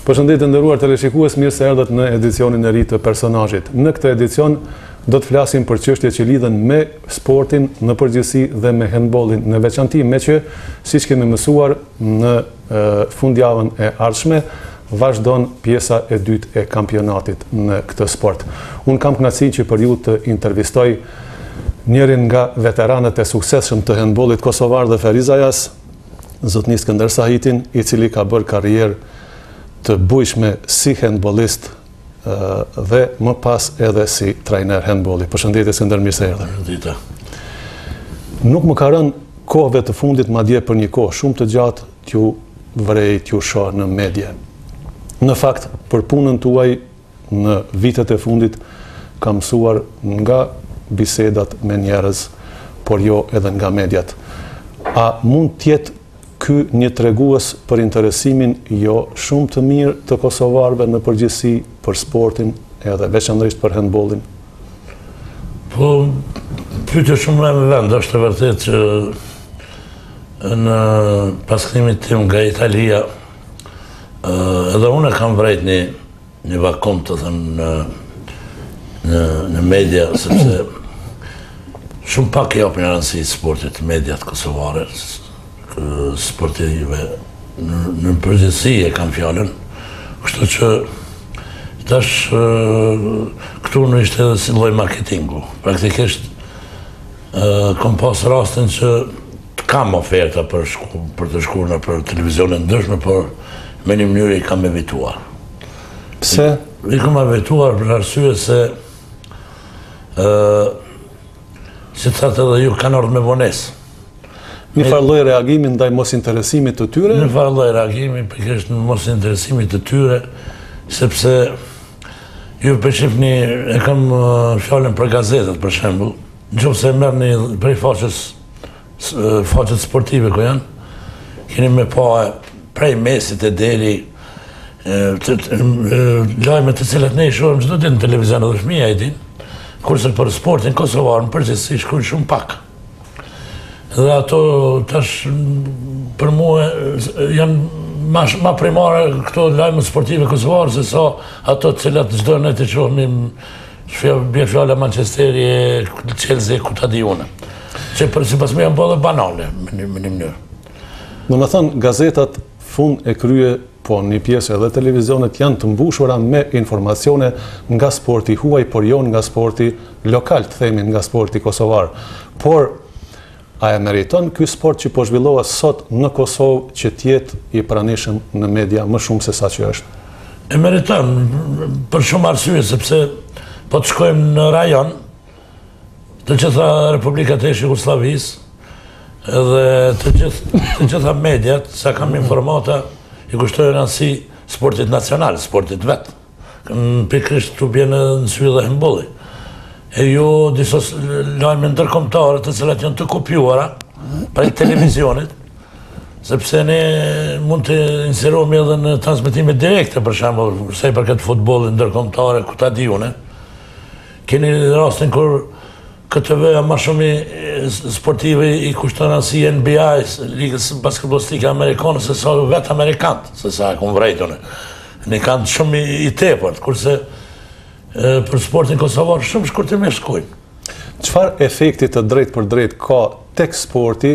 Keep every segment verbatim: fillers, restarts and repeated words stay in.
Përshëndetje nderuar teleshikues, mirë se erdhët në edicionin e ri të Personazhit. Në këtë edicion do të flasim për çështje që lidhen me sportin në përgjithësi dhe me handballin në veçanti, me që siç kemi mësuar në e, fundjavën e ardhshme, vazhdon pjesa e dytë e kampionatit në këtë sport. Unë kam kënaqësinë që për ju të intervistoj njërin nga veteranët e suksesshëm të handballit kosovar dhe Ferizajas, zotni Skënder Sahitin, i cili ka bërë karrierë të bujshme si handballist dhe më pas edhe si trajner handballi. Përshëndetje Skënder, mirë se erdhe. Përshëndetje. Nuk më ka rënë kohëve të fundit, madje për një kohë shumë të gjatë t'ju vrej, t'ju shoh në medje. Në fakt, për punën tuaj në vitet e fundit kam mësuar nga bisedat me njerëz, por jo edhe nga mediat. A mund t'jetë ky një tregues për interesimin jo shumë të mirë të kosovarëve në përgjithësi për sportin, edhe veçanërisht për handballin? Po, pyetje shumë në vend, është e vërtet që në paskrimit tim nga Italia, edhe unë kam vrejt një, një vakum të thënë në, në, në media, sepse shumë pak e japin rëndësi sportit mediat kosovare, sportive në, në përgjithësi e kam fjallën, kështu që tash këtu në ishte edhe si lloj marketingu. Praktikisht kam pas rastin që kam oferta për, shku, për të shkuar në për televizionin ndryshme, por me një mënyrë i kam evituar. Pse? I, i kam evituar për arsye se uh, si thatë edhe ju kanë ardhur me vonesë. Një farë lloj reagimi ndaj mos interesimit të tyre? Një farë lloj reagimi pikërisht në mos interesimit të tyre, sepse ju përshifni, e kam fjalën për gazetat për shembull, nëse merrni prej faqes faqet sportive ku janë, keni me pa prej mesit e deri lajme të cilat ne i shohim çdo ditë në televizion dhe fëmija i din, kurse për sportin kosovar në përgjithësi shkruajnë shumë pak. Dhe ato tash për mua janë ma, ma primare këto lajme sportive kosovare se sa ato të cilat çdo ne të shohim bie fjala Manchesteri, Chelsea, ku ta di unë. Që për sipas me janë bërë banale me një mënyrë. Domethënë gazetat fund e krye, po një pjesë edhe televizionet janë të mbushura me informacione nga sporti huaj, por jo nga sporti lokal, të themi nga sporti kosovar. Por a e meriton ky sport që po zhvillohet sot në Kosovë që t'jetë i pranishëm në media më shumë se sa që është? E meriton, për shumë arsye, sepse po të shkojmë në rajon, të gjitha Republikat e Jugosllavisë, edhe të gjitha, të gjitha mediat, sa kam informata, i kushtojnë rëndësi sportit nacional, sportit vetë. Pikërisht tu bjen në sy dhe handballi. E ju disa lajme ndërkombëtare të cilat janë të kopjuara prej televizionit, sepse ne mund të inserohemi edhe në transmetime direkte, për shembull, sa i përket futbollit ndërkombëtar, ku ta di unë. Keni rastin kur K T V-ja më shumë sportive i kushton si N B A, ligës basketbollistike amerikane, se sa vetë amerikanët, se sa e kom vrejt unë. Ne kanë shumë i, i tepërt, kurse për sportin kosovar shumë shkurtimisht shkojnë. Çfarë efekti të drejtë për drejtë ka tek sporti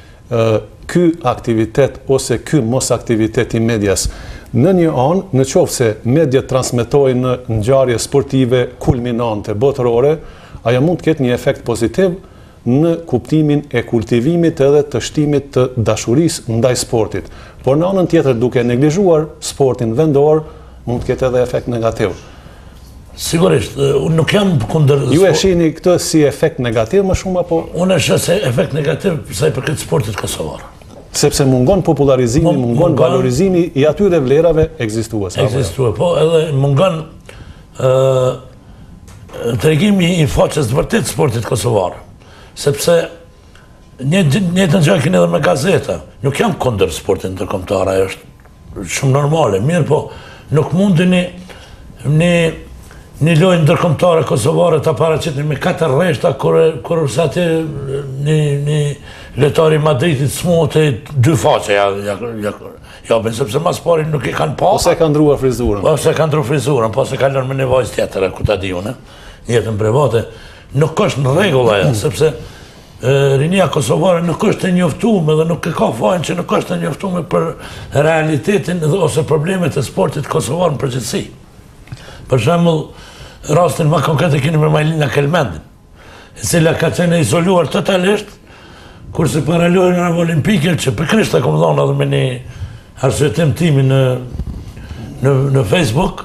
ky aktivitet ose ky mos aktivitet i medias? Në një anë, në qoftë se mediat transmetojnë në ngjarje sportive kulminante botërore, ajo mund të ketë një efekt pozitiv në kuptimin e kultivimit edhe të shtimit të dashurisë ndaj sportit. Por në anën tjetër, duke neglizhuar sportin vendor, mund të ketë edhe efekt negativ. Sigurisht, unë nuk jam kundër... Ju e shihni këtë si efekt negativ më shumë, apo? Unë e shoh se efekt negativ sa i përket sportit kosovar. Sepse mungon popularizimi, mungon, mungon valorizimi i atyre vlerave ekzistuese. Ekzistue, po edhe mungon uh, tregimi i faqes të vërtet sportit kosovar. Sepse një, një të gjë keni edhe me gazeta. Nuk jam kundër sportin ndërkombëtar, ajo është shumë normale, mirë po nuk mundeni një një lojë ndërkombëtare kosovare ta paraqitni me katër rreshta kur kur sa atë një një lojtar i Madridit smuote dy faqe ja ja ja ja ben sepse mas pari nuk i kanë pa. Ose ka ndruar frizurën. Ose ka ndruar frizurën, po se ka lënë me nevojë tjetër, ku ta di unë, jetën private. Nuk është në rregull ajo, sepse rinia kosovare nuk është e njoftuar dhe nuk e ka fajin që nuk është e njoftuar për realitetin ose problemet e sportit kosovar në përgjithësi. Për shembull, rastin më konkret e keni me Majlina Kelmendin, e cila ka qenë izoluar totalisht, kurse para lojën olimpike, që për Krishta kom dhënë edhe me një arsyetim timi në, në, në Facebook,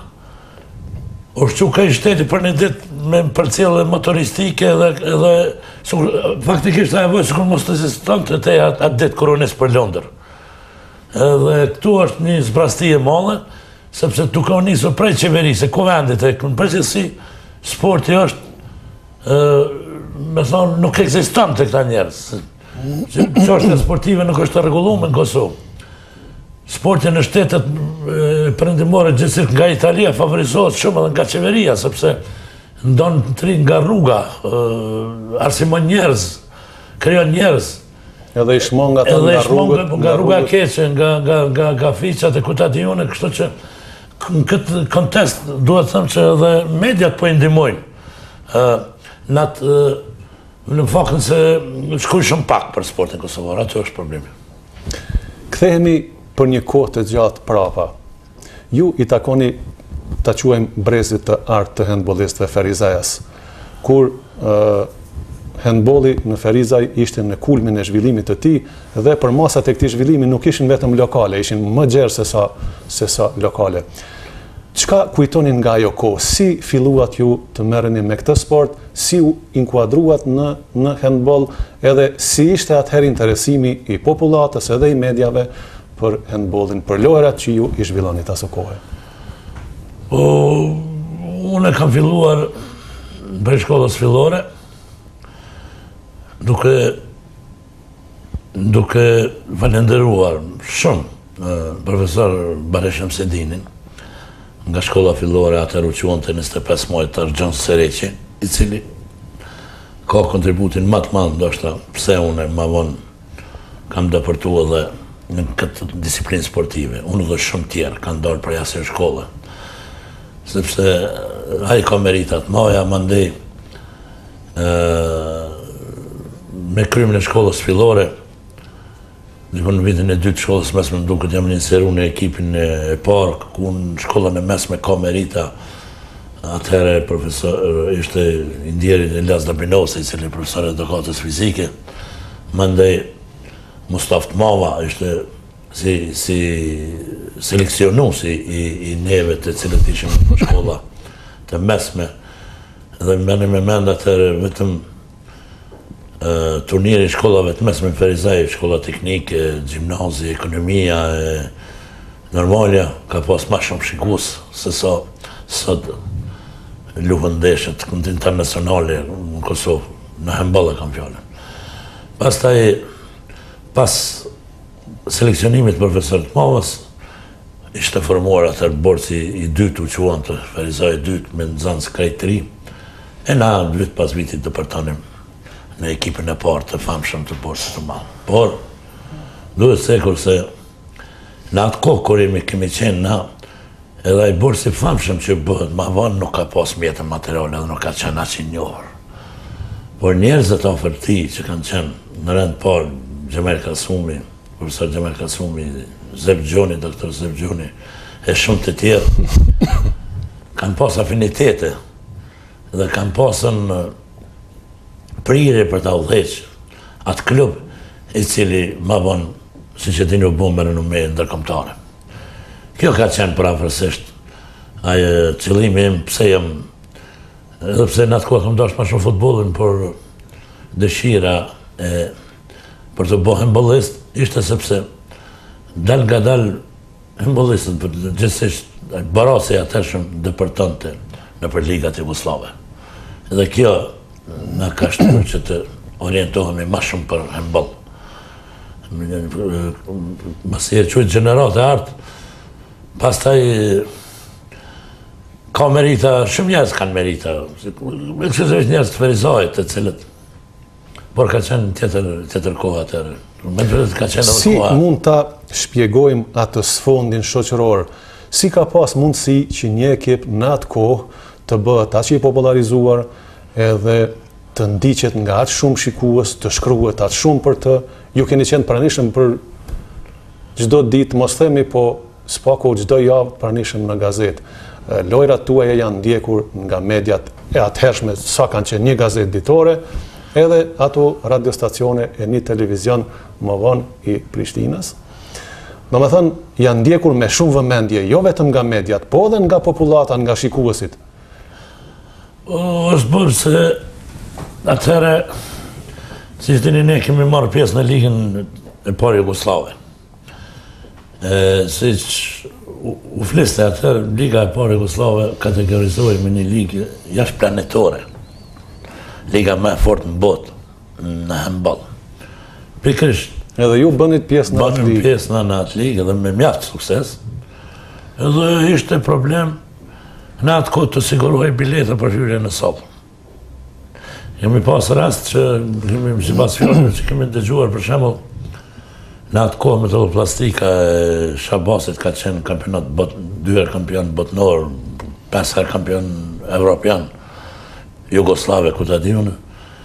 u shqu ka i shteti për një ditë me përcjellje motoristike edhe, edhe sukur, faktikisht ajo vojë sikur mos të ekzistonte te atë ditë kur u nis për Londër. Edhe këtu është një zbrasti e madhe, sepse duke u nisur prej qeverisë, kuvendit e në përgjithësi, sporti është, me thonë, nuk ekziston të këta njerëz. Çështja sportive nuk është e rregulluar në Kosovë. Sporti në shtetet perëndimore gjithsesi nga Italia favorizohet shumë edhe nga qeveria, sepse ndon tri nga rruga, arsimon njerëz, krijon njerëz. Edhe i shmon nga nga rrugët, nga rruga keqe, nga nga nga nga fiqat e kutatione, kështu që në këtë kontest duhet të them që edhe mediat po i ndihmojnë. Në atë në faktin se shkoj shumë pak për sportin kosovar, aty është problemi. Kthehemi për një kohë të gjatë prapa. Ju i takoni, ta quajmë brezit të artë të handbollistëve Ferizajas, kur uh, handbolli në Ferizaj ishte në kulmin e zhvillimit të tij dhe për masat e këtij zhvillimi nuk ishin vetëm lokale, ishin më gjerë se sa se sa lokale. Çka kujtonin nga ajo kohë? Si filluat ju të merreni me këtë sport? Si u inkuadruat në në handboll? Edhe si ishte atëherë interesimi i popullatës edhe i mediave për handbollin, për lojrat që ju i zhvillonit aso kohë? Po, unë kam filluar prej shkollës fillore, duke duke falenderuar shumë profesor Baresh Shemsedinin, nga shkolla fillore atër u quante njëzet e pesë muaj të Arxhon Sereqi, i cili ka kontributin më të madh ndoshta pse unë më vonë kam depërtuar edhe në këtë disiplinë sportive. Unë dhe shumë tjerë kanë dalë prej asaj shkolle, sepse ai ka meritat maja, mandej me krymin e shkollës fillore, në vitin e dytë shkollës mesme më duket jam inseruar në ekipin e parë, ku në shkollën e mesme ka merita. Atëherë profesor ishte i ndjerit Elas Dabinosa, i cili profesor edukatës fizike. Mandej Mustafa Tmava ishte si si seleksionuesi i, i neve të cilët ishim në shkolla të mesme. Dhe më bëni me mend atëherë vetëm turniri shkollave të mesme në Ferizaj, shkolla teknike, gjimnazi, ekonomia, normalja, ka pas ma shumë shikues se sa sot luhen ndeshjet internacionale në Kosovë, në handboll e kam fjalën. Pastaj, pas seleksionimit profesor Tmavës, ishte formuar atër borci i dytë u quante Ferizaj i dytë me nxënës krejt të ri, e na vit pas vitit të përtonim në ekipin e parë të famshëm të borsit të madh. Por, duhet sekur se në atë kohë kur jemi kemi qenë na, edhe ai borsi famshëm që bëhet ma vonë nuk ka pas mjetën materiale dhe nuk ka qenë aq i njohur. Por njerëzit afër tij që kanë qenë në rend parë, Xhemal Kasumi, profesor Xhemal Kasumi, Zeb Gjoni, doktor Zeb Gjoni, e shumë të tjerë, kanë pas afinitete dhe kanë pasën prirje për ta udhëheqë atë klub i cili ma vonë, si që dini u bë me renume ndërkombëtare. Kjo ka qenë parafërsisht ai qëllimi im, pse jam, edhe pse në atë kohë kam dashur më shumë futbollin, por dëshira e për të bëhen handbollist ishte sepse dal nga dal handbollistët për gjithsesi Barasi atëhershëm depërtonte nëpër ligat jugoslave. Dhe kjo na ka shtuar që të orientohemi më shumë për handboll. Masi e quajt gjenerat e artë, pastaj ka ka merita, shumë njerëz kanë merita. Me kështë është njerëz të Ferizajt të cilët, por ka qenë tjetër, tjetër kohë atërë. Me të ka qenë si koha. Mund ta shpjegojmë atë sfondin shoqëror? Si ka pas mundësi që një ekip në atë kohë të bëhet aq i popularizuar edhe të ndiqet nga aq shumë shikues, të shkruhet aq shumë për të, ju keni qenë pranishëm për çdo ditë, mos themi, po s'pako çdo javë pranishëm në gazetë. Lojrat tuaja janë ndjekur nga mediat e atëhershme, sa kanë qenë një gazetë ditore, edhe ato radiostacione e një televizion më vonë i Prishtinës. Do me thënë, janë ndjekur me shumë vëmendje, jo vetëm nga mediat, po edhe nga populata, nga shikuesit. O, është bërë se atëherë, si që dini ne kemi marrë pjesë në ligën e parë Jugoslave. Si që u fliste atëherë, Liga e parë Jugoslave kategorizohet me një ligë jashtë planetore. Liga më e fortë në botë, në handball. Pikërisht, edhe ju bënit pjesë në atë ligë. Bënit pjesë në atë ligë edhe me mjaft sukses. Edhe ishte problem në atë kohë të sigurohej bileta për hyrje në sallë. Kemi pas rast që kemi si pas fjallëve që kemi dëgjuar, për shembull, në atë kohë metalloplastika e Shabasit ka qenë kampionat bot, dyher kampion botnor, pesë herë kampion evropian, Jugoslave, ku ta di unë.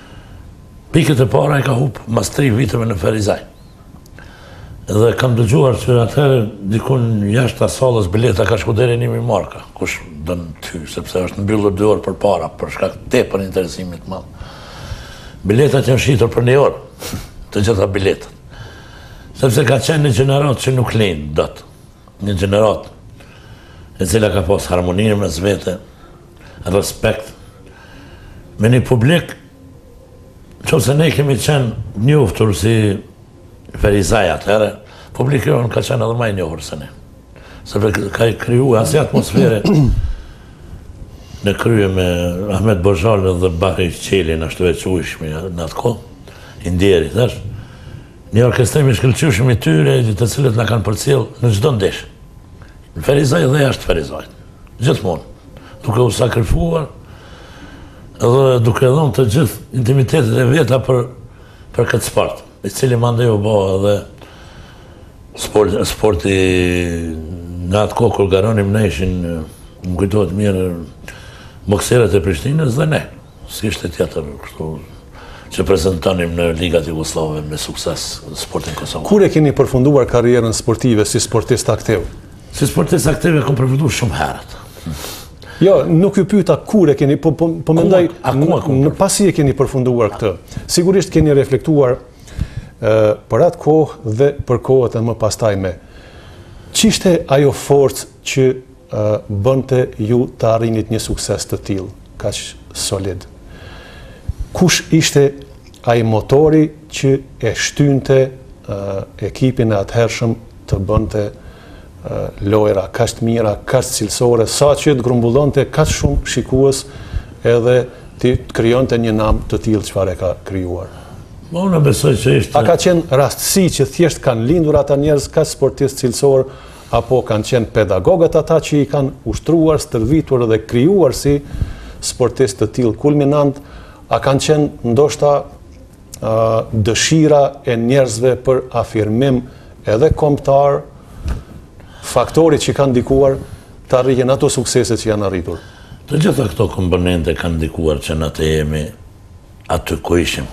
Pikët e para i ka hup mas tri viteve në Ferizaj. Dhe kam dëgjuar që atëherë dikun jashtë të sallës bileta ka shku deri një mijë marka, kush dën ty, sepse është mbyllur dy orë për para, për shkak tepër interesimit madh. Biletat janë shitur për një orë, të gjitha biletat. Sepse ka qenë një gjenerat që nuk lejnë dot. Një gjenerat e cila ka pas harmoninë mes vete, respekt, me një publik, qofse ne kemi qenë njoftur si Ferizaj atëherë, publiku jonë ka qenë edhe më i njohur se ne. Sepse ka kriju asë atmosfere në krye me Ahmet Bozhal dhe Bahri Qelin, ashtu e quishmi në atë kohë, i ndjerit, është. Një orkestrim i shkëlqyshëm i tyre, të cilët na kanë përcjell në çdo ndeshje. Në Ferizaj dhe jashtë Ferizajt. Gjithmonë. Duke u sakrifuar dhe duke dhënë të gjithë intimitetet e veta për, për këtë sport, i cili mandej u bë edhe sport, sporti në atë kohë kur garonim ne ishin, më kujtohet mirë, bokserët e Prishtinës dhe ne. Si ishte tjetër kështu që prezentonim në ligat Jugoslave me sukses sportin Kosovë. Kur e keni përfunduar karrierën sportive si sportist aktiv? Si sportist aktiv e kom përfunduar shumë herët. Jo, nuk ju pyeta kur e keni, po, po, po mendoj në pasi e keni përfunduar këtë. Sigurisht keni reflektuar uh, për atë kohë dhe për kohët e më pastajme. Ç'ishte ajo forcë që uh, bënte ju të arrinit një sukses të tillë, kaq solid? Kush ishte ai motori që e shtynte uh, ekipin e atëhershëm të bënte uh, lojra kaq të mira, kaq cilësore, sa që të grumbullonte kaq shumë shikues edhe të krijonte një nam të tillë çfarë ka krijuar? Unë besoj që ishte... A ka qenë rastësi që thjesht kanë lindur ata njerëz kaq sportistë cilësor, apo kanë qenë pedagogët ata që i kanë ushtruar, stërvitur dhe krijuar si sportistë të tillë kulminant? A kanë qenë ndoshta uh, dëshira e njerëzve për afirmim edhe kombëtar, faktorit që kanë ndikuar të arrihen ato sukseset që janë arritur? Të gjitha këto komponente kanë ndikuar që na të jemi aty ku ishim.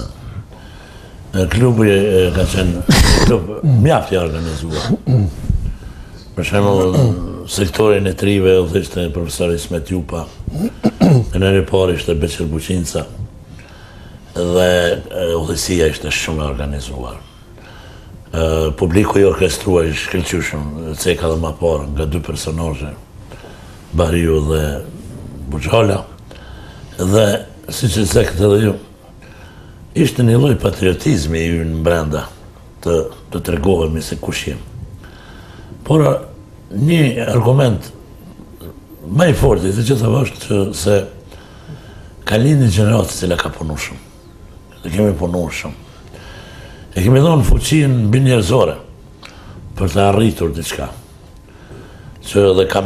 Klubi ka qenë klub mjaft i organizuar. Për shembull, sektorin e trive u ishte profesori Ismet Jupa, në nëri parë ishte Beqir Buqinca, dhe udhësia ishte shumë e organizuar. Publiku i orkestruar i shkëlqyshëm, ceka dhe ma parë nga dy personazhe, Bariu dhe Buxhala, dhe si që cekët edhe ju, ishte një lloj patriotizmi i ynë brenda të, të tregohemi se kush jem. Por një argument më i fortë të gjithave është që se ka lindë një gjenerat e cila ka punu shumë. Dhe kemi punu shumë. E kemi dhonë fuqin mbi njerëzore për të arritur diçka. Që dhe ka mbet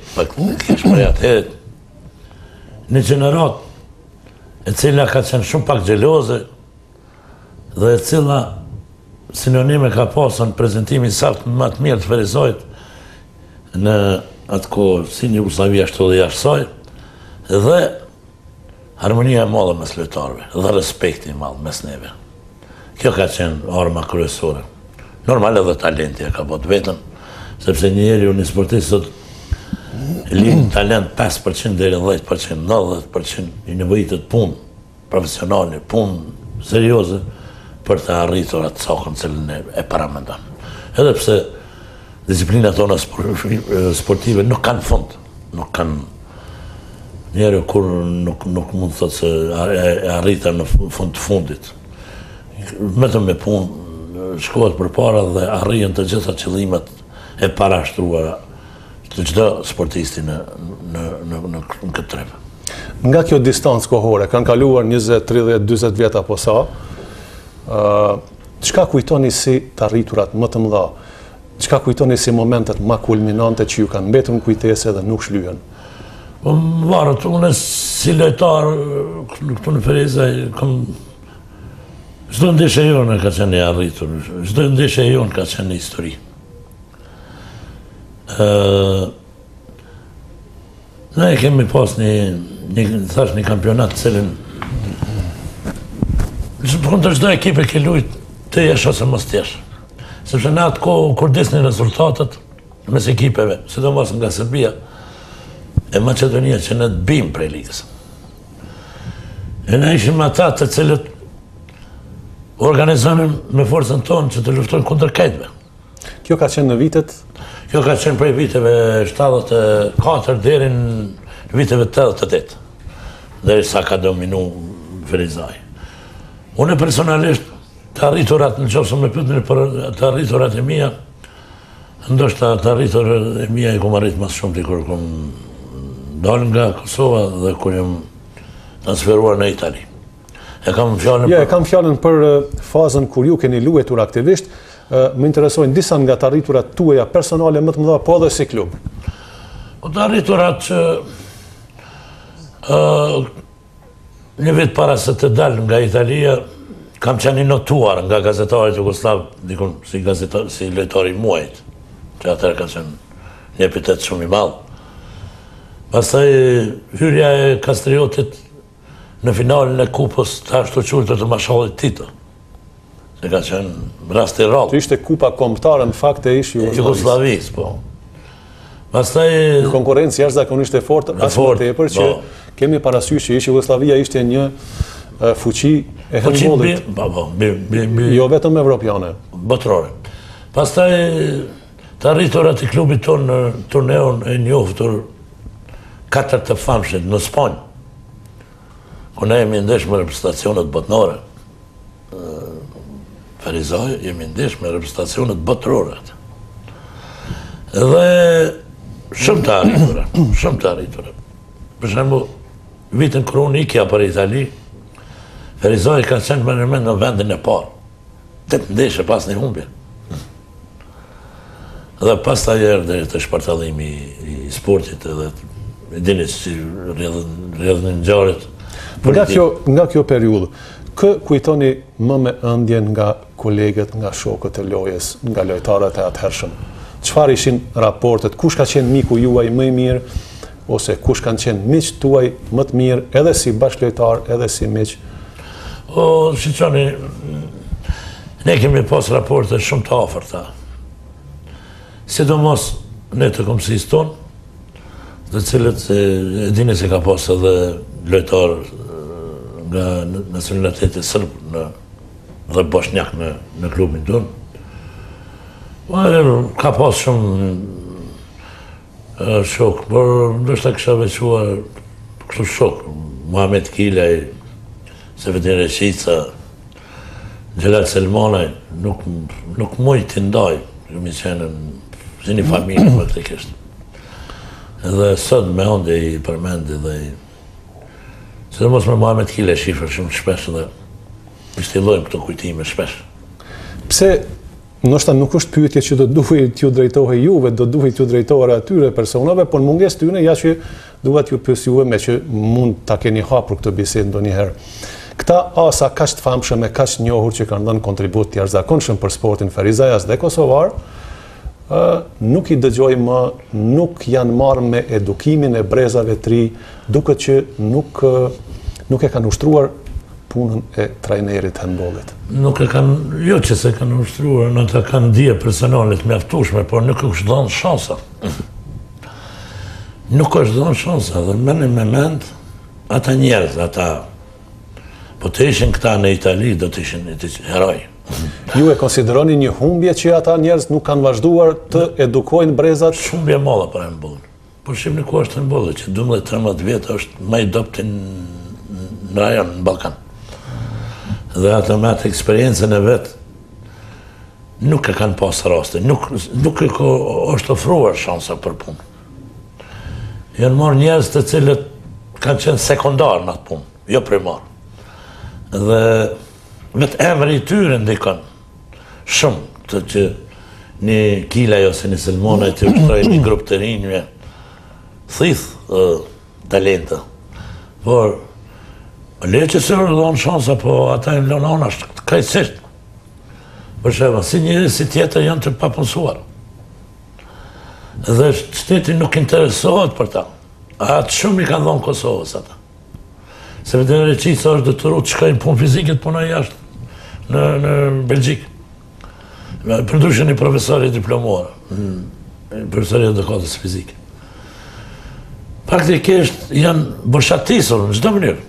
Pak, kesh për atë, një gjenerat e cila ka qenë shumë pak gjeloze dhe e cila sinonime ka pasën prezentimin saktë më të mirë të Ferizajt në atë kohë si një Jugoslavia ashtu dhe jashtë saj, dhe harmonia e madhe mes lojtarëve dhe respekti i madh mes neve. Kjo ka qenë arma kryesore. Normal edhe talenti e ka bërë vetëm, sepse njeriu një sportist sot lind talent pesë përqind deri në dhjetë përqind, nëntëdhjetë përqind i nevojitet punë profesionale, punë serioze për të arritur atë cakën cilën e paramendon. Edhe pse disiplinat tona sportive nuk kanë fund, nuk kanë njeriu kur nuk nuk mund të thotë se e arritën në fund të fundit. Vetëm me punë shkohet përpara dhe arrihen të gjitha qëllimet e parashtruara të çdo sportisti në në në në këtë treg. Nga kjo distancë kohore, kanë kaluar njëzet, tridhjetë, dyzet vjet apo sa, ë çka kujtoni si të arriturat më të mëdha? Çka kujtoni si momentet më kulminante që ju kanë mbetur në kujtesë dhe nuk shlyhen? Po varet, unë si lojtar këtu në Ferizaj kam çdo ndeshje jonë ka qenë e arritur, çdo ndeshje jonë ka qenë histori. Uh, ne kemi pas një, një, thash, një kampionat cilin kundër çdo ekipe ke lujt të jesh ose mos të jesh. Sepse në atë kohë kur disnin rezultatet mes ekipeve, sidomos nga Serbia e Maqedonia që ne të bim prej ligës. E ne ishim ata të cilët organizonim me forcën tonë që të luftojnë kundër kejtve. Kjo ka qenë në vitet? Kjo ka qenë prej viteve shtatëdhjetë e katër deri në viteve tetëdhjetë e tetë, deri sa ka dominu Ferizaj. Unë personalisht të arriturat, në qoftë se më pyetni për të arriturat e mia, ndoshta të arriturat e mia i kam arrit më shumë ti kur kam dalë nga Kosova dhe kur jam transferuar në Itali. E kam fjalën Ja, e kam fjalën për fazën kur ju keni luajtur aktivisht. Më interesojnë disa nga të arriturat tuaja personale më të mëdha, po edhe si klub. Po të arriturat që uh, një vit para se të dalë nga Italia, kam qenë i notuar nga gazetarit Jugoslav, dikun si gazetar, si lojtari i muajit, që atëherë ka qenë një epitet shumë i madh. Pastaj hyrja e Kastriotit në finalin e kupës të ashtu quajtur të Mashallit Tito. Se ka qenë rast i rrallë. Që ishte kupa kombëtare në fakt e ish Jugosllavisë, po. Pastaj në konkurrencë jashtëzakonisht e fortë, as më tepër që kemi parasysh që ish Jugosllavia ishte një uh, fuqi e handbollit. Po, po, jo vetëm evropiane, botërore. Pastaj të arriturat e klubit tonë në turneun e njohur katër të famshëm në Spanjë. Ku ne jemi ndesh me reprezentacionet botërore. Ferizaj jemi ndesh me reprezentacionet botërore. Dhe shumë të arritura, shumë të arritura. Për shembull, vitin kur unë ikja për Itali, Ferizaj ka qenë më në vendin e parë. Tetë ndeshje pas një humbje. Dhe pas ta erdhi të shpartallimi i sportit edhe e dini si rrjedhën e ngjarjet. Nga kjo nga kjo periudhë, kë kujtoni më me ëndjen nga kolegët, nga shokët e lojës, nga lojtarët e atëhershëm? Çfarë ishin raportet? Kush ka qenë miku juaj më i mirë ose kush kanë qenë miqtë tuaj më të mirë, edhe si bashkëlojtar, edhe si miq? O, shiqoni, ne kemi pas raporte shumë të afërta. Sidomos ne të komsisë tonë, dhe cilët e dini se ka pas edhe lojtar nga nacionaliteti sërb në, dhe bosnjak në, në klubin tonë. Ka pas shumë uh, shok, por ndoshta kisha veçuar kështu shok. Muhamet Kilaj, Sefetin Reshica, Gjelal Selmanaj, nuk, nuk moj të ndaj, ju mi qenë si një familje për të kështë. Edhe sot me onde i përmendi dhe i... Sidomos me Muhamet Kilaj shifër shumë shpesh dhe i stilojmë këto kujtime shpesh. Pse Ndoshta nuk është pyetje që do duhet t'ju drejtohej juve, do duhet t'ju drejtohej atyre personave, por munges tyne ja që duhet ju pyes juve, me që mund ta keni hapur këtë bisedë ndonjëherë. Këta asa kaq të famshëm e kaq njohur që kanë dhënë kontribut të jashtëzakonshëm për sportin ferizajas dhe kosovar, nuk i dëgjoj më, nuk janë marrë me edukimin e brezave të ri, duket që nuk nuk e kanë ushtruar punën e trajnerit handbollit. Nuk e kanë, jo që se kanë ushtruar, në të kanë dije personalit mjaftueshme, por nuk është dhënë shansa. Nuk është dhënë shansa, dhe me në moment, ata njerëz, ata, po të ishin këta në Itali, do të ishin heroj. Ju e konsideroni një humbje që ata njerëz nuk kanë vazhduar të edukojnë brezat? Humbje e madhe për handbollin. Por shihni ku është handbolli, që dymbëdhjetë tridhjetë vjet është më i dobët në rajon, në Ballkan. Dhe ata me atë eksperiencën e vetë nuk e kanë pas raste, nuk, nuk e ko, është ofruar shansa për punë. Janë marrë njerëz të cilët kanë qenë sekondar në atë punë, jo primar. Dhe vetë emri i tyre ndikon shumë, të që një Kilaj ose një Selmona të ushtroj një grup të rinjve, thith uh, talente. Por le që se rëdhonë shansa, po ata e mlonë anë është kajtësisht. Për shembull, si njëri si tjetër janë të papunësuar. Dhe shteti nuk interesohet për ta. Atë shumë i kanë dhonë Kosovës ata. Se vetë në Reqica është detyruar të shkojnë punë fizike të punoj jashtë në, në Belgjikë. Përndryshe një profesori diplomuar, profesori edukatës fizike. Praktikisht janë bëshatisur në çdo mënyrë.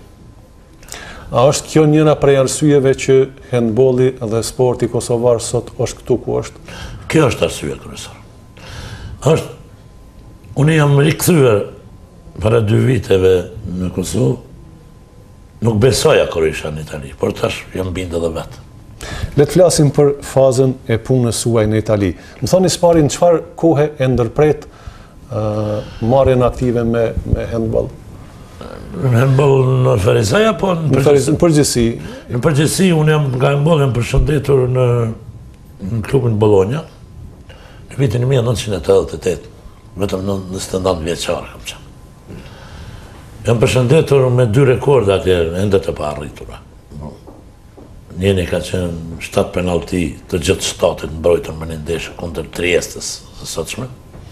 A është kjo njëra prej arsyeve që handbolli dhe sporti kosovar sot është këtu ku është? Kjo është arsye kryesore. Është, unë jam rikthyer para dy viteve në Kosovë, nuk besoja kur isha në Itali, por tash jam bindë edhe vetë. Le të flasim për fazën e punës suaj në Itali. Më thoni së pari, në çfarë kohe e ndërpret uh, marrjen aktive me, me handball? Në handball në Ferizaja, po në përgjithësi? Në përgjithësi, në përgjithësi unë jam nga handball jam përshëndetur në, në klubin Bologna, në vitin një mijë e nëntëqind e tetëdhjetë e tetë, vetëm në njëzet e nëntë vjeçar kam qenë. Jam përshëndetur me dy rekorda atje, ende të pa arritura. Njeni ka qenë shtatë penalti të gjithë shtatit mbrojtur me një ndeshje kundër Triestës së sotshme.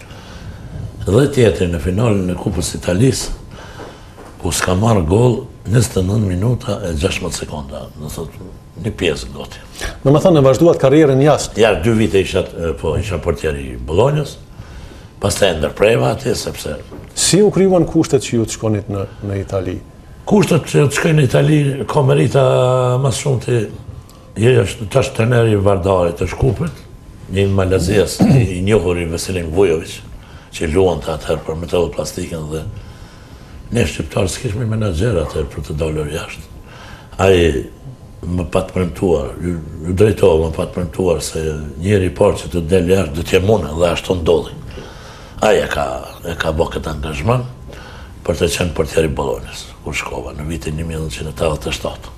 Dhe tjetër në finalin e Kupës Italisë, ku s'ka marrë gol njëzet e nëntë minuta e gjashtëdhjetë sekonda, do thotë një pjesë goti. Do të thonë vazhduat karrierën jashtë. Ja, dy vite isha po isha portier i Bolonjës, pastaj ndërpreva atje sepse si u krijuan kushtet që ju të shkonit në në Itali? Kushtet që të shkoj në Itali ka merita më shumë të je është tash trajneri i Vardarit të Shkupit, një malazes i njohur i Veselin Vujović, që luante atëherë për metodë plastikën dhe ne shqiptarë s'kishme menaxher atëherë për të dalur jashtë. Ai më pat premtuar, ju drejtova më pat premtuar se njeri i parë që të del jashtë do të jem unë dhe ashtu ndodhi. Ai e ka e ka bërë këtë angazhman për të qenë portier i Bolonjës, kur shkova në vitin një mijë e nëntëqind e tetëdhjetë e shtatë.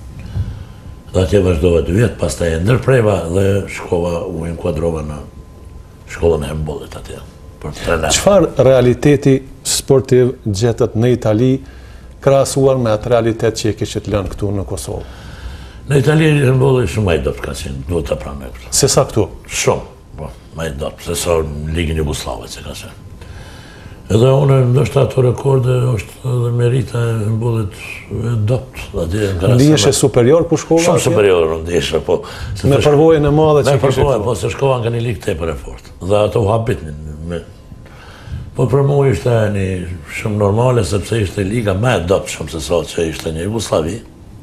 Dhe atje vazhdova dy vjet, pastaj e ndërpreva dhe shkova u inkuadrova në shkollën e handbollit atje për trajner. Çfarë realiteti sportiv gjetet në Itali krahasuar me atë realitet që e kishit lënë këtu në Kosovë? Në Itali handbolli shumë më i dobët ka qenë, duhet ta pranoj. Se sa këtu? Shumë, po, më i dobët se sa në Ligën Jugoslave që ka qenë. Edhe unë ndoshta ato rekorde është edhe merita e handbollit e dobët. Ndihesh superior ku shkova? Shumë superior ndihesha, po. Me përvojën e madhe që kishte. Me përvojën, po se shkova nga një ligë tepër e fortë. Dhe ato u habitnin me. Po për mua ishte një shumë normale sepse ishte liga më e dobët shumë se sa që ishte në Jugosllavi.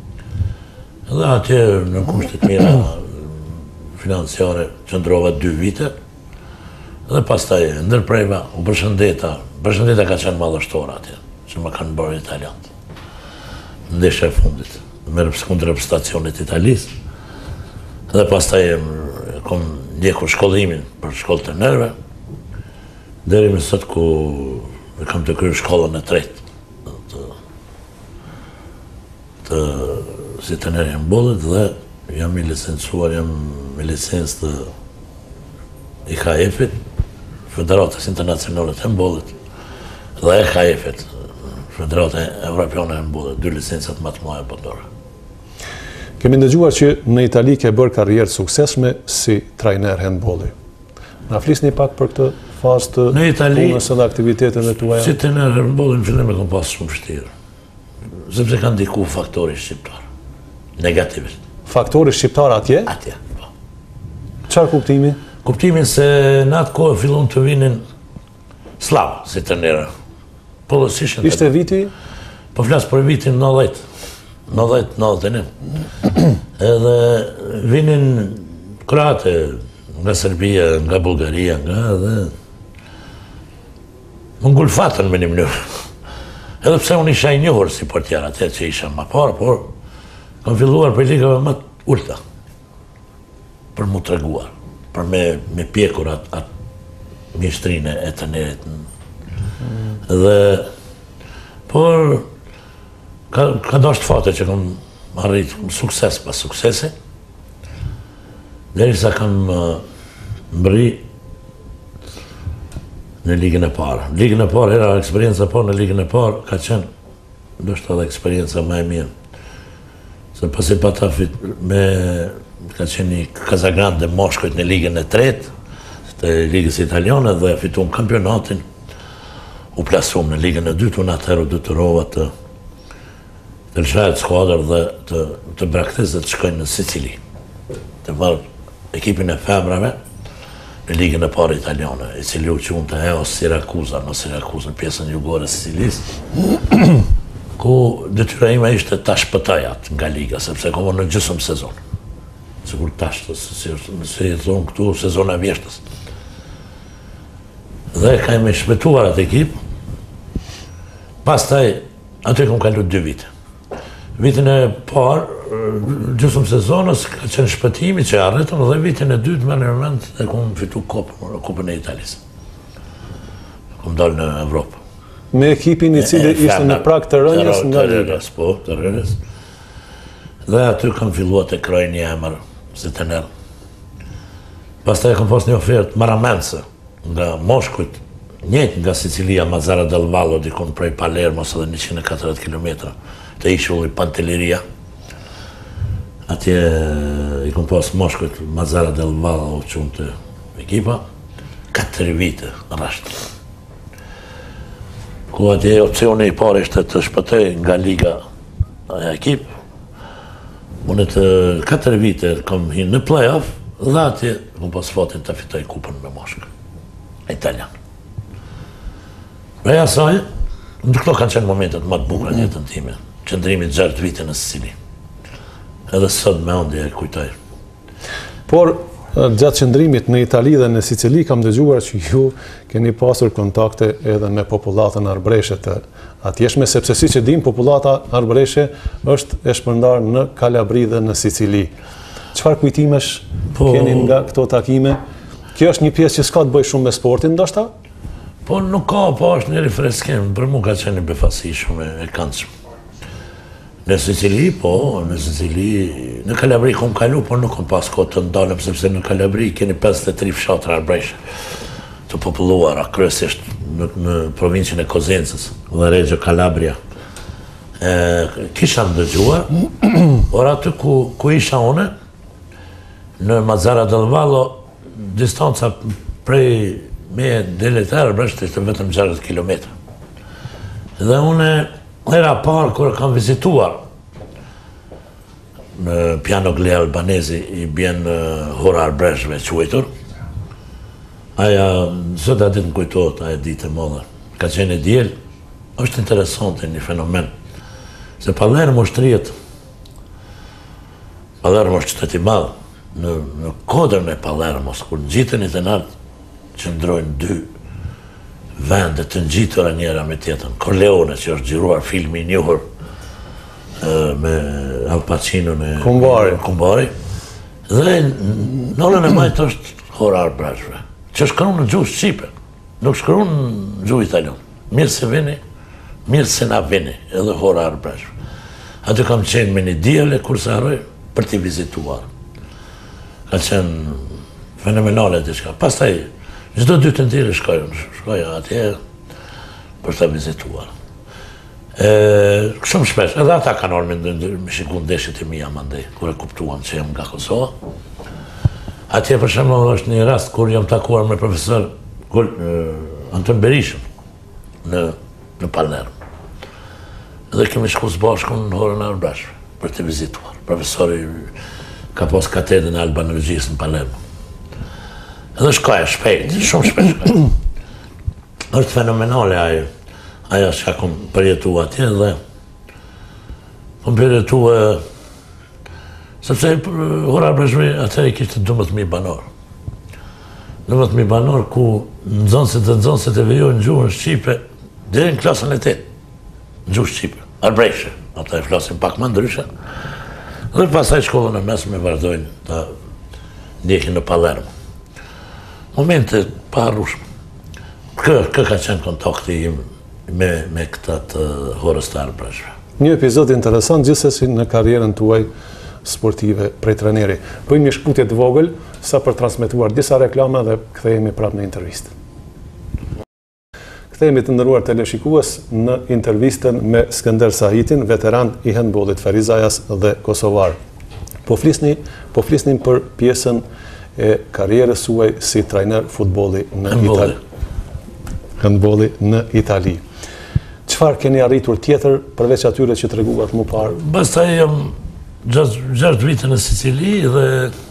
Dhe atje në kushte të mira financiare qëndrova dy vite. Dhe pastaj ndërpreva, u përshëndeta, përshëndeta ka qenë madhështore atje, që më kanë bërë italianët. Ndeshja e fundit, me kundër reprezentacionit Italisë, dhe pastaj kom ndjekur shkollimin për shkollë të nerve, deri më sot ku kam të kryer shkollën e tretë të, të si trajner i handbollit dhe jam i licencuar, jam me licencë të I K F-it, Federatës Internacionale të Handbollit, dhe E K F-it, Federata Evropiane e Handbollit, dy licencat më të mëdha botërore. Kemi ndëgjuar që në Itali ke bërë karrierë suksesshme si trajner handbolli. Na flisni pak për këtë fazë të punës dhe aktivitetet e tuaja? Si trajner handbolli në fillim e kam pasur shumë vështirë. Sepse kanë ndiku faktori shqiptar. Negativisht. Faktori shqiptar atje? Atje, po. Çfarë kuptimi? Kuptimin se në atë kohë fillon të vinin slav si trajnerë. Policishin. Ishte viti? Po flas për vitin nëntëdhjetë. nëntëdhjetë nëntëdhjetë e një. Edhe vinin kroate nga Serbia, nga Bullgaria, nga dhe më ngulfatën me një mënyrë. Edhe pse unë isha i njohur si portier atje që isha më parë, por kam filluar për ligave më të ulta. Për mu treguar, për me, me pjekur atë at mjeshtrinë e trajnerit. Dhe por ka, ka dashur fate që kam arrit sukses pas suksesi. Derisa kam uh, mbri në ligën e parë. Ligën e parë era eksperienca parë në ligën e parë ka qenë ndoshta edhe eksperienca më e mirë. Se pasi pata fit me ka qenë Casagrande Moshkojt në ligën e tretë të ligës italiane dhe fituam kampionatin. U plasum në ligën e dytë, unë atëherë u detyrova të të lëshajet skuadër dhe të, të braktis dhe të shkojnë në Sicili. Të marrë ekipin e femrave në ligën e parë italiane, i cili u qunë të Eos Siracusa, në Siracusa, në pjesën jugore e Sicilisë, ku detyra ime ishte ta shpëtoj atë nga liga, sepse komo në gjysmë sezon. Sigur tash, si i thonë këtu, sezon e vjeshtës. Dhe ka ime shpëtuar atë ekip, pastaj aty kom kalu dy vite. Vitin e parë, gjysmë sezonës, ka qenë shpëtimi që arritëm, dhe vitin e dytë me në moment e kom fitu kopën, kopën e Italisë. Kom dalë në Evropë. Me ekipin i cili ishte në prag të rënjës nga liga? Të rënjës, po, të rënjës. Dhe aty kam filluar të kroj një emër si trajner. Pastaj kam pas një ofertë maramense nga Moshkujt, njëjtë nga Sicilia, Mazara del Vallo, dikun prej Palermos edhe njëqind e katërdhjetë kilometra, të ishulli Pantelleria. Atje i kom pas Moshkujt, Mazara del Vallo, qunë të ekipa, katër vite në rashtë. Ku atje opcioni i parë ishte të shpëtoj nga liga e ekip, unë të katër vite kom hinë në play-off, dhe atje kom pas fatin të fitoj kupën me Moshkë, italian. Reja saj, në këto kanë qenë momentet më të bukura në jetën time, qëndrimi gjatë vite në Sicili. Edhe sot me ëndje e kujtoj. Por, gjatë qëndrimit në Itali dhe në Sicili, kam dëgjuar që ju keni pasur kontakte edhe me popullatën arbëreshe të atjeshme, sepse si që dim, populata arbëreshe është e shpërndar në Kalabri dhe në Sicili. Çfarë kujtimesh po, keni nga këto takime? Kjo është një pjesë që s'ka të bëj shumë me sportin, ndoshta? Po nuk ka, po është një rifreskim, për mu ka qenë një befasi shumë e këndshme. Në Sicili, po, në Sicili, në Kalabri kom kalu, por nuk kom pas kohë të ndalëm, sepse në Kalabri keni pesëdhjetë e tre fshatra arbëreshe të populluara, kryesisht në, në provincën e Kozenzës dhe Reggio Calabria. E, kisha ndëgjuar, por aty ku, ku isha une, në Mazara del Vallo, distanca prej me delet e arbëresht ishte vetëm gjashtëdhjetë kilometra. Dhe une era parë kërë kam vizituar në Piano Gle Albanezi i bjen hora arbreshve quajtur. Aja, sot a ditë në kujtojt, aja ditë e modhe. Ka qenë e djel, është interesante një fenomen. Se Palermo është rjetë, Palermo është qytet i madh, në, në kodrën e Palermos, kur në gjitën i të nartë, që ndrojnë dy vende të ngjitura njëra me tjetrën. Corleone, që është xhiruar filmi i njohur me Al Pacino në Kumbari. Kumbari. Dhe nënën e majtë është hora arbreshve, që shkruan në gjuhë shqipe, nuk shkruan në gjuhë italian. Mirë se vini, mirë se na vini, edhe hora arbreshve. Aty kam qenë me një diele kur sa harroj për t'i vizituar. Ka qenë fenomenale diçka. Pastaj, çdo dy të tjerë shkoj, shkoj atje për të vizituar. Shumë shpesh, edhe ata kanë orë me shiku ndeshjet e mija mandej, kur e kuptuan që jam nga Kosova. Atje për shembull është një rast kur jam takuar me profesor Anton Berishën në në Palermo. Dhe kemi shku së bashku në horën e Arbashme për të vizituar. Profesori ka pos katedrën e albanologjisë në Palermo. Edhe shkoja shpejt, shumë shpejt shkoja. Është fenomenale ajo, ajo që ka kom përjetu atje dhe kom përjetu sepse hora Arbashme atëre kishte dëmbët mi banor. dëmbët mi banor ku nxënësit dhe nxënësit e vejojnë gjuhën Shqipe deri në klasën e tetë. Gjuhë Shqipe, arbreshe, ata e flasin pak më ndryshe. Dhe pasaj shkollën e mesme vazhdojnë të ndjekin në Palermo. Momente paharrueshme. Kë, kë ka qenë kontakti im me, me këta të horës të arbreshme. Një epizod interesant gjithsesi në karrierën tuaj sportive prej trajneri. Bëjmë një shkputje të vogël sa për transmetuar disa reklama dhe kthehemi prapë në intervistë. Kthehemi të nderuar teleshikues në intervistën me Skënder Sahitin, veteran i handbollit Ferizajas dhe kosovar. Po flisni, po flisnim për pjesën e karrierës suaj si trajner futbolli në Itali. Handbolli në Itali. Çfarë keni arritur tjetër përveç atyre që treguat më parë? Pastaj jam gjashtë vite në Sicili dhe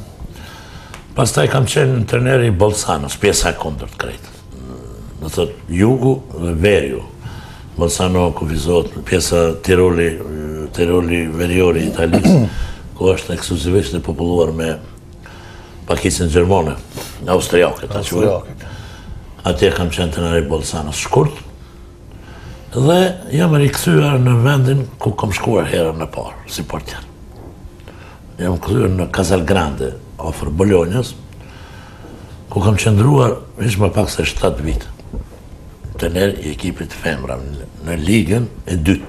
pastaj kam qenë trajneri i Bolzanos, pjesa e kundërt krejt. Do thot Jugu dhe Veriu. Bolzano kufizohet pjesa Tiroli, Tiroli veriori i Italisë, ku është ekskluzivisht e populluar me pakicën gjermane, austriake, ta quhet. Atje kam qenë trajneri i Bolzanos shkurt dhe jam rikthyer në vendin ku kam shkuar herën e parë, si portier. Jam kthyer në Casalgrande, afër Bolonjës, ku kam qëndruar veç më pak se shtatë vite. Trajner i ekipit femra në ligën e dytë.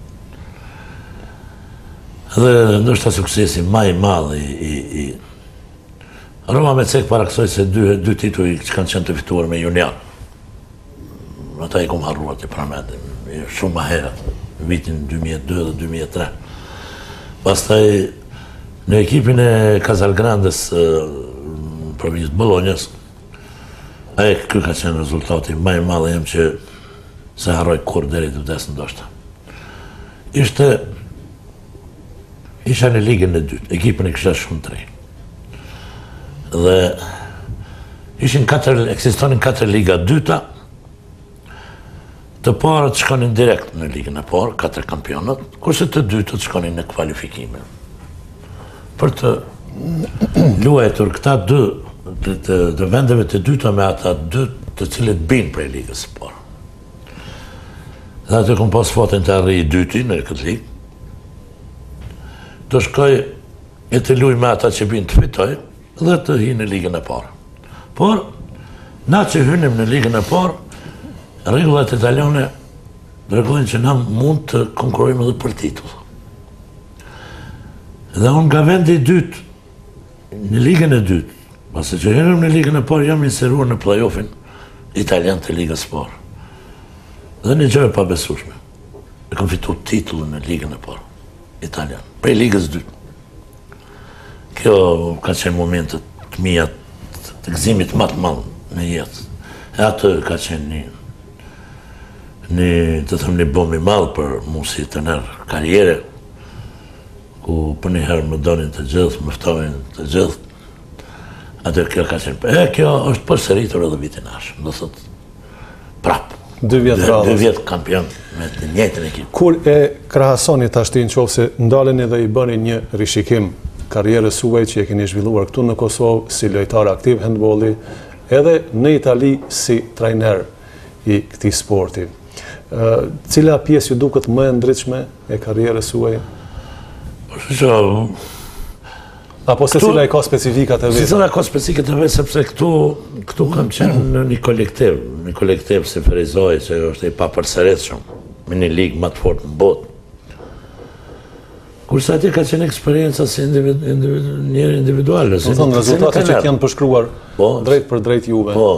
Dhe ndoshta suksesi më i madh i, i, i Roma me cek para kësaj se dy, dy tituj që kanë qenë të fituar me junior. Ata i kom harruar të përmendim, shumë më herët, vitin dy mijë e dy dhe dy mijë e tre. Pastaj në ekipin e Casalgrandes, provincë Bolonjës, ai ky ka qenë rezultati më i madh jam që se harroj kur deri të vdes ndoshta. Ishte isha në ligën e dytë, ekipin e kisha shumë të rinj. Dhe ishin katër, ekzistonin katër liga dyta, të parët shkonin direkt në ligën e parë, katër kampionat, kurse të dytët shkonin në kvalifikime. Për të luajtur këta dy të, të, të vendeve të dyta me ata dy të cilët binë prej ligës së parë. Dhe atë kom pas fatin të arri i dyti në këtë ligë, të shkoj e të luaj me ata që binë të fitoj dhe të hi në ligën e parë. Por, na që hynim në ligën e parë, rregullat italiane rregullojnë që na mund të konkurrojmë edhe për titull. Dhe unë nga vendi i dytë, në ligën e dytë, pasi që hynim në ligën e parë, jam inseruar në play-offin italian të ligës së parë. Dhe një gjë e pabesueshme. E kam fituar titullin në ligën e parë italian, prej ligës dytë. Kjo ka qenë momentet të mia të gëzimit më të madh në jetë. E atë ka qenë një një, të them, një bom i madh për mua si trajner karriere, ku për një herë më donin të gjithë, më ftonin të gjithë. Atë kjo ka qenë. E kjo është përsëritur edhe vitin ashtë, do thot prap. Dy vjet radhës. Dy vjet kampion me të njëjtën ekip. Kur e krahasoni tashti nëse ndaleni dhe i bëni një rishikim karrierës suaj që e keni zhvilluar këtu në Kosovë si lojtar aktiv handbolli, edhe në Itali si trajner i këtij sporti. Uh, cila pjesë ju duket më e ndritshme e karrierës suaj? So, Apo se cila e ka specifikat e vetë? Se cila ka specifikat e vetë, sepse këtu, këtu kam qenë në një kolektiv, një kolektiv si Ferizaj, që është i papërsëritshëm, me një ligë më të fortë në botë. Kurse atje ka qenë eksperienca si njëri individuale. Do thonë rezultate që janë përshkruar drejt për drejt juve. Po.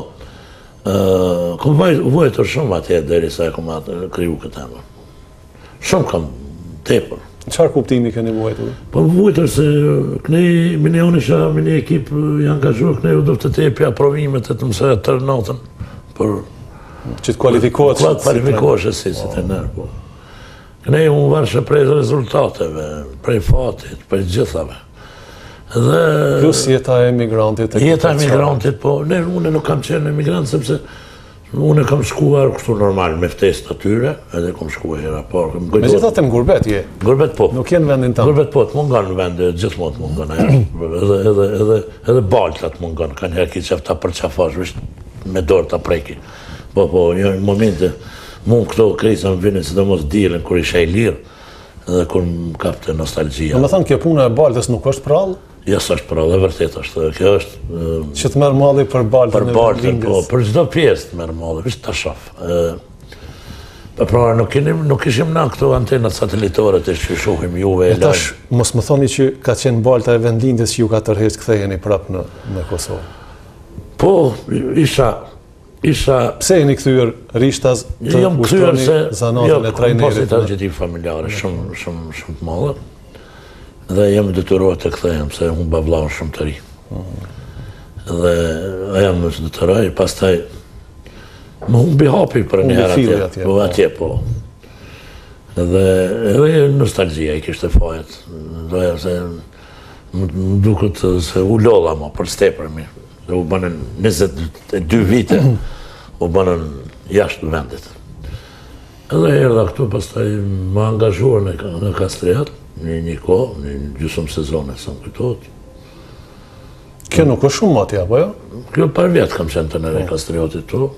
Kom vojtër shumë atje deri sa e kom kriju këtë temë. Shumë kam tepër. Çfarë kuptimi keni vojtur? Po vojtër se kënej mine unë isha me një ekip i angazhuar, kënej u do të të jepi aprovimet e të mësoj tërë natën për që të kualifikohet. Që kualifikohesh si si trener, po. Kënej unë varshe prej rezultateve, prej fatit, prej gjithave. Dhe plus jeta e emigrantit. Jeta e emigrantit, po, ne unë nuk kam qenë emigrant sepse unë kam shkuar kështu normal me ftesë atyre, edhe kam shkuar hera parë. Megjithatë në gurbet je. Gurbet po. Nuk jenë vendin tënd. Gurbet po, të mungon në vende, gjithmonë të mungon. Edhe edhe edhe edhe baltat mungon, kanë herë që ta përçafash vesh me dorë ta preki. Po po, në momente mund këto kriza më vjen sidomos diellin kur isha i lirë edhe kur më kapte nostalgjia. Domethënë kjo puna e baltës nuk është prallë? Jo, s'është prallë, e vërtet është. Kjo është që të merr malli për baltën. Për baltën, po, për çdo pjesë të merr malli, veç ta shoh. Po pra nuk kemi nuk kishim na këto antenat satelitore të shohim juve e tash mos më thoni që ka qenë balta e vendlindjes që ju ka tërheq ktheheni prapë në në Kosovë. Po, isha isha pse jeni kthyer rishtas të ushtroni zanatën e trajnerit? Jo, po të familjare shumë shumë shumë të madhe. Dhe jam detyruar të kthehem se unë bavllon shumë të ri. Dhe jam të detyroj, pastaj më humbi hapi për një herë atje. Po atje po. Dhe edhe nostalgjia i kishte fajet. Doja se më duket se u lodha më për stepër mi. Dhe u bënën njëzet e dy vite u bënën jashtë vendit. Edhe erdha këtu, pastaj më angazhuar në Kastriat. Një një kohë, një gjysmë sezone, sa më kujtohet. Kjo nuk është shumë atje, apo jo? Kjo par vjetë kam qenë të nëre Kastriotit tu.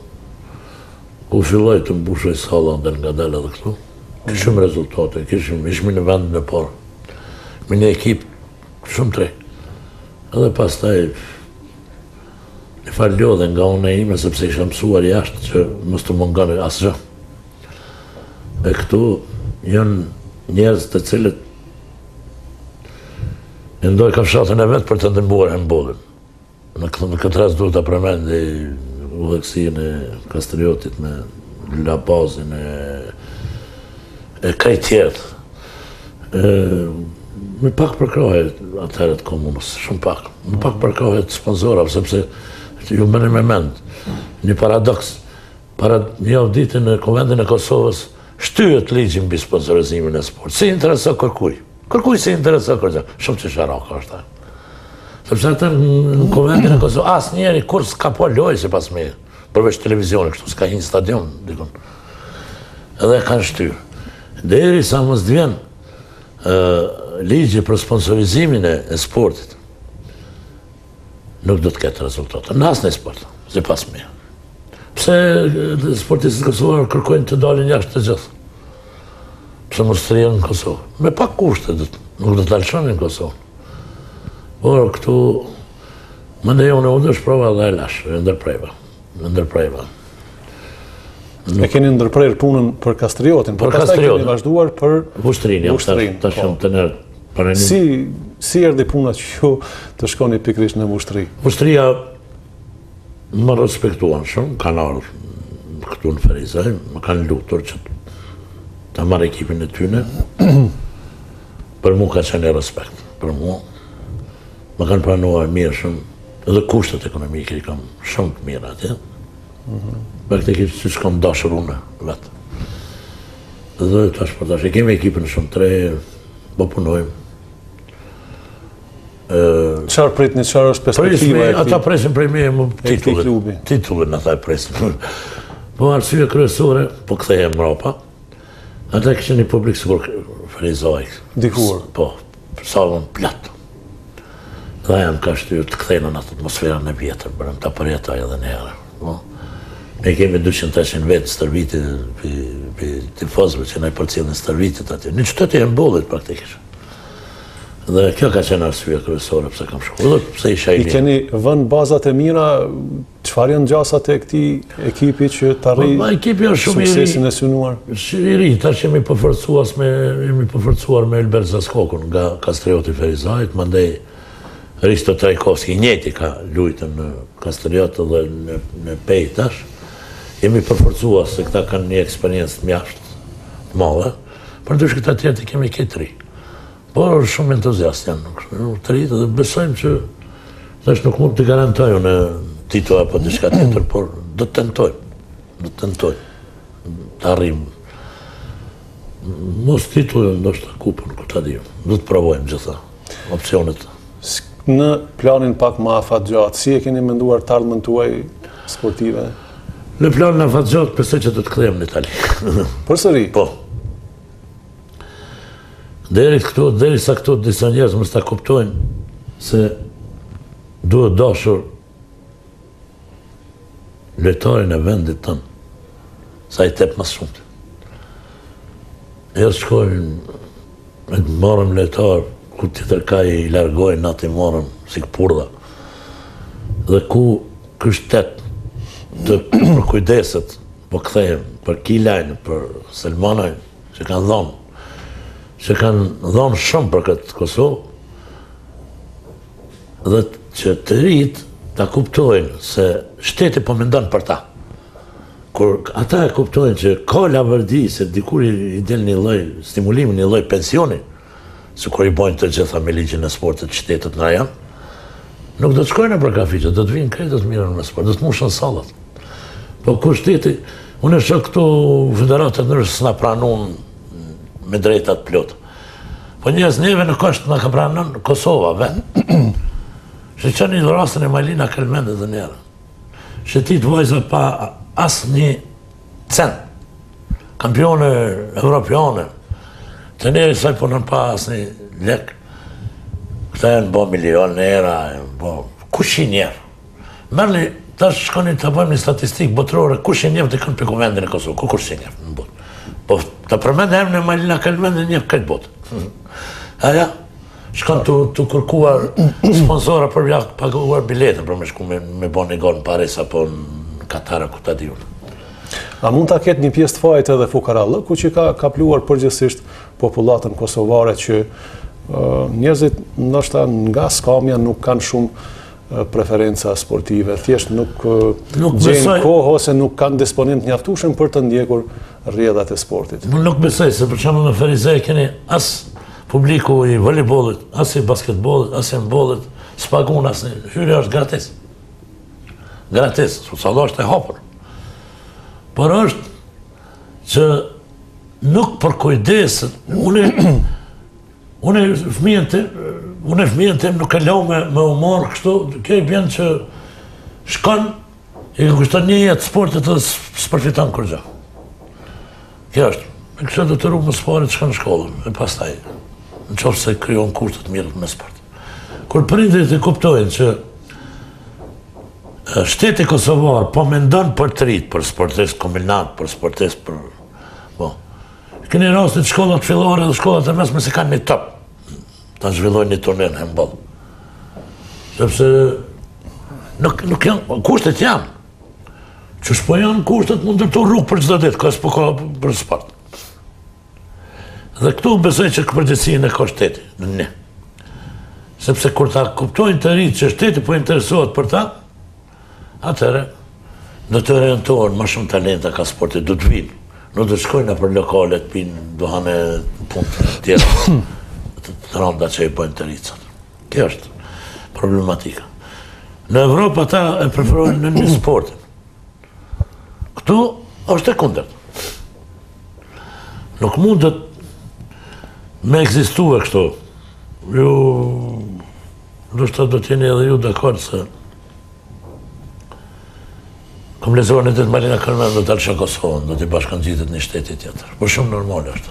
Ku filloj të mbushoj salla dhe nga dalë edhe këtu. Kishim rezultate, kishim, ishmi në vendin e parë. Me një ekip shumë tre. Edhe pas taj një farë lodhe nga unë e ime, sepse isha mësuar jashtë që mos të mungon asgjë. E këtu janë njerëz të cilët e ndoj ka fshatën e vetë për të ndërmbuar handballin. Në këtë rast duhet të përmendi udhëheqësinë e Kastriotit me labazin e e krejt tjerë. Me pak përkrahe atëherët komunës, shumë pak. Me pak përkrahe të sponsorave, sepse ju mëni me mend, një paradoks, para një auditin në Konventin e Kosovës, shtyhet ligji mbi sponsorizimin e sport. Si intereso kërkuj. Kërkuj si intereso kërkuj. Shumë që sharaka është ta. Sepse atë në Konventin e Kosovë, asë njeri kur s'ka po lojë si pas me, përveç televizionin, kështu s'ka një stadion, dikun. Edhe kanë shtyrë. Deri sa mos t'vjen ligji për sponsorizimin e sportit, nuk do të ketë rezultate. Në asë në sport, si pas me. Pse sportistët Kosovë kërkojnë të dalin jashtë të gjithë? Pse mos të rjenë në Kosovë? Me pak kushte, nuk do të alëshonin në Kosovë. Por këtu, më ndë jo në unë është prova dhe e lashë, e ndërprejva. E ndërprejva. E keni ndërprejrë punën për Kastriotin, për Kastriotin. Keni vazhduar për Vushtrinë, të shumë të nërë. Si, si erdi puna që ju të shkoni pikrish në Vushtri? Vushtria më respektuan shumë, kanë ardhur këtu në Ferizaj, më kanë lutur që të marrë ekipin e tyne. Për mu ka qenë respekt, për mu. Më kanë pranuar mirë shumë, edhe kushtet ekonomike i kam shumë të mirë atje. Për këtë ekip që shkom dashër unë vetë. Dhe tash për tash, e kemi ekipin shumë tre, po punojmë. Qarë prit një qarë është perspektiva e këti? Ata presin prej me më titullin. Titullin ata e presin. Po arsye kryesore, po kthehem mrapa. Ata këshin një publik sigur Ferizaj. Dikur? Po, salon platë. Dhe jam ka shtyrë të kthejnë në atë atmosferën e vjetër, bërëm të përjetaj edhe një herë. Ne kemi duecento trecento vetë stërvitit për tifozëve që ne përcjellin stërvitit aty. Në qytetin e mbullit praktikisht. Dhe kjo ka qenë arsye kryesore pse kam shkuar. Dhe pse isha i I keni vënë bazat e mira, çfarë janë gjasat e këtij ekipi që të arrijë ekipi është shumë i ri. Suksesin e synuar? Shumë i ri, tash jemi përforcuar me jemi përforcuar me Elber Zaskokun nga Kastrioti Ferizajt, mandej Risto Trajkovski, njëti ka luajtur në Kastriot dhe në në Pej tash. Jemi përforcuar se këta kanë një eksperiencë mjaft të madhe, përndryshe këta tjerë të kemi këtë tri. Por shumë entuziast janë, të rritë dhe besojmë që tash nuk mund të garantoj unë titull apo diçka tjetër, por do të tentojmë, do të tentojmë, të arrijmë. Mos titull, ndoshta kupën, ku ta di, do të provojmë gjitha opsionet. Në planin pak më afatgjatë, si e keni menduar të ardhmen tuaj sportive? Në planin afatgjatë, besoj që do të kthejmë në Itali. Përsëri? Po. Deri këtu, deri sa këtu disa njerëz mos ta kuptojnë se duhet dashur lojtarin e vendit tënë, sa i tep më shumë. Jo shkojnë, me të marrëm lojtar, ku tjetër ka i largojnë, na të marrëm si këpurdha. Dhe ku ky shtet të përkujdeset, po kthehem për Kilajnë, për Selmanajnë, që kanë dhënë që kanë dhënë shumë për këtë Kosovë, dhe që të rritë ta kuptojnë se shteti po mendon për ta. Kur ata e kuptojnë që ka lavërdi, se dikur i del një lloj stimulimi, një lloj pensioni, se kur i bojnë të gjitha me ligjin e sportit shtetet në rajon, nuk do të shkojnë për kafiqe, do të vinë krejt, do të mirën në sport, do të mushën sallat. Po kur shteti, unë e shoh këtu federatët ndryshme s'na pranon me drejtat plot. Po njerëz neve në kosht na ka pranon Kosova vend. Që që një rastën e Majlina Kelmende dhe njerë. Që ti të vajza pa asë një cent. Kampione evropiane. Të njerë saj punën pa asë një lek. Këta e në bo milionera, bo... Kush i njerë? Merli, tash shkoni të bëjmë një statistikë botërore, kush i njerë të kënë për vendin e Kosovë, ku kush i njerë në botë. Po të përmendë e në Majlina Kelmende njerë këtë botë. Aja, shkon të, të kërkuar sponsora për ja paguar biletën për me shku me, me bo një golë në Paris apo në Katara, ku ta di unë. A mund ta ketë një pjesë të fajt edhe fukarallë, ku që ka kapluar përgjithsisht popullatën kosovare që uh, njerëzit ndoshta nga skamja nuk kanë shumë uh, preferenca sportive, thjesht nuk, uh, nuk gjenë kohë ose nuk kanë disponent mjaftueshëm për të ndjekur rrjedhat e sportit. Unë nuk besoj se për shembull në Ferizaj keni as publiku i volejbollit, as i basketbollit, as i handbollit, s'pagun as një, hyrja është gratis. Gratis, salla është e hapur. Por është që nuk për kujdeset, unë unë fëmijën tim, unë fëmijën tim nuk e lau me, me u marrë kështu, kjo i bjen që shkon, i kushton një jetë sportit dhe s'përfiton kur gjë. Kjo është, me kështu do të rrugë më sparit shkon në shkollën, e pastaj, në qofë se kryon kushtet mirët me sport. Kur prindrit e kuptojnë që shteti kosovar po mendon për të rritë, për sportist kombinat, për sportist për... Po, keni rastit shkollat fillore dhe shkollat e mesme se kanë një top. Ta zhvillojnë një turnen e handball. Sepse nuk, nuk janë, kushtet janë. Që shpo janë kushtet mund të të rrugë për çdo ditë, ka s'po ka për sport. Dhe këtu besoj që përgjegjësinë e ka shteti, në ne. Sepse kur ta kuptojnë të rritë që shteti po interesohet për ta, atëre do të orientohen më shumë talenta ka sportit, do të vinë. Nuk do të shkojnë për lokale të pinë duhane punë tjera, të randa që i bëjnë të rritësat. Kjo është problematika. Në Evropë ata e preferojnë në një sportin. Këtu është e kundërt. Nuk mundet me ekzistu e kështu. Ju, ndoshta do t'jeni edhe ju dakord se kom lezuar në ditë Majlina Kelmende do t'alë që Kosovën, do t'i bashkangjitet një shteti tjetër. Por shumë normal është.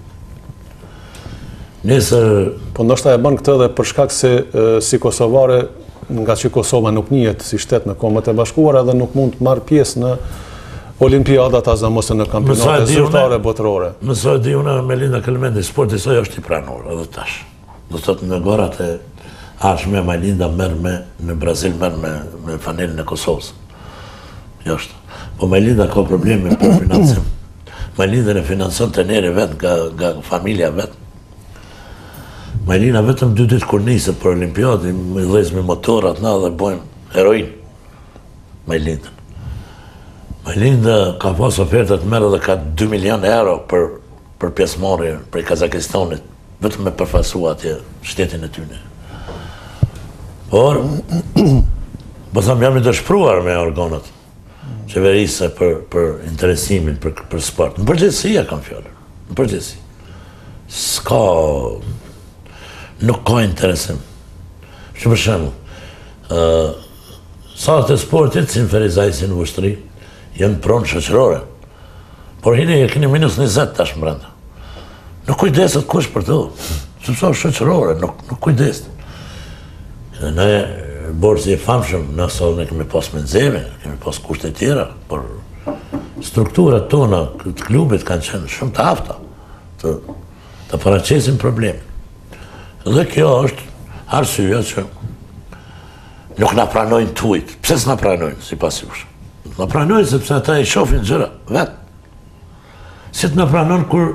Nesër... Po ndoshta e bën këtë dhe për shkak se e, si kosovare, nga që Kosova nuk njihet si shtet në Kombet e Bashkuara dhe nuk mund të marrë pjesë në olimpiadat as ose në kampionate zyrtare botërore. Më sa di unë Majlina Kelmende, sporti saj është i pranor edhe tash. Do thot në gorat e arshme, Majlinda merr me, në Brazil merr me, me fanelën e Kosovës. Jo është. Po Majlinda ka probleme për financim. Majlinda e financon tenere vetë nga, nga familja vetë. Majlinda vetëm dy ditë kur nisë për Olimpiadë, me dhezë me motorat na dhe bojmë heroin. Majlinda. Majlinda ka pas ofertat merë dhe ka dy milion euro për, për pjesëmarrje për Kazakistanit, vetëm me përfasu atje shtetin e tyne. Por, po thëmë jam i dëshpruar me organët qeverisë për, për interesimin, për, për sport. Në përgjithësia kam fjallër, në përgjithësi. S'ka, nuk ka interesim. Që për shemë, uh, salat e sportit, si në Ferizaj, si në Vushtri, jenë pronë shëqërore. Por hini e keni minus njëzet tash më brenda. Nuk kujdeset kush për të. Sëpësa shëqërore, nuk, nuk kujdeset. Ne, borësi e famshëm, nësë ne kemi pas menzeme, kemi pas kushte tjera, por strukturat tona, këtë klubit kanë qenë shumë të afta, të, të paraqesin probleme. Dhe kjo është arsyeja që nuk na pranojnë tuajt. Pse s'na pranojnë, si pas jush? Na pranojnë sepse ata i shohin gjëra, vetë. Si të na pranon kur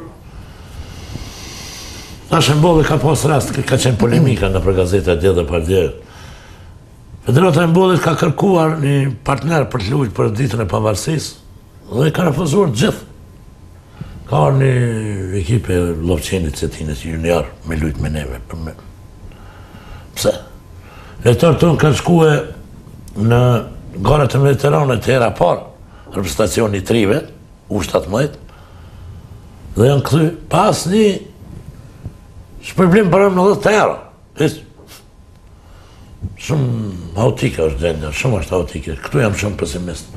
ta Shembolli ka pas rast, ka qenë polemika në për gazeta dje dhe par dje. Federata e Shembollit ka kërkuar një partner për të luajtur për ditën e pavarësisë dhe i ka refuzuar gjithë. Ka një ekipe Lovçenit Cetinit junior me lujt me neve. Për me. Pse? Lejtarët tonë kanë shkue në garat e Mediteranet e era parë, reprezentacioni i trive, u shtatëmbëdhjetë, dhe janë kthy pas një shpërblim për nëntëdhjetë euro. Shumë hautike është gjendja, shumë është hautike. Këtu jam shumë pesimist.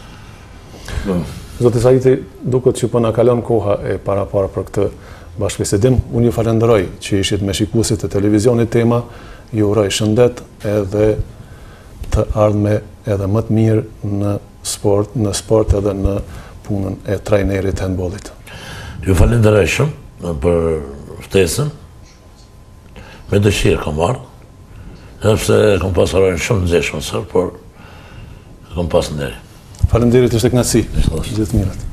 Zoti Saiti, duket që po na kalon koha e para para për këtë bashkëbisedim. Unë ju falenderoj që ishit me shikuesit e televizionit Tema, ju uroj shëndet edhe të ardhme edhe më të mirë në sport, në sport edhe në punën e trajnerit të handbollit. Ju falenderoj shumë për ftesën. Me dëshirë kam ardhur. Edhe pse kam pas orën shumë nxehshëm sot, por kam pas nderi. Faleminderit, ishte kënaqësi. Gjithë mirët.